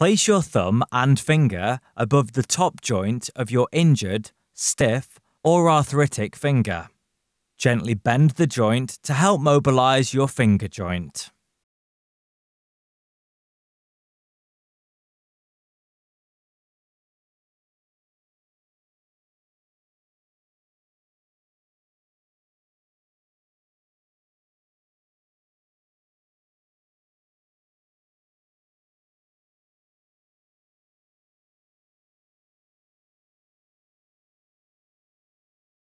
Place your thumb and finger above the top joint of your injured, stiff, or arthritic finger. Gently bend the joint to help mobilise your finger joint.